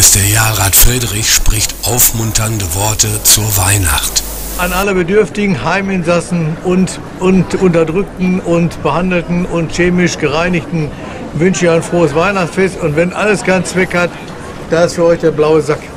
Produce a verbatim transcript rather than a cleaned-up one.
Ministerjahrrat Friedrich spricht aufmunternde Worte zur Weihnacht. An alle Bedürftigen, Heiminsassen und, und Unterdrückten und Behandelten und chemisch Gereinigten wünsche ich ein frohes Weihnachtsfest. Und wenn alles keinen Zweck hat, da ist für euch der blaue Sack.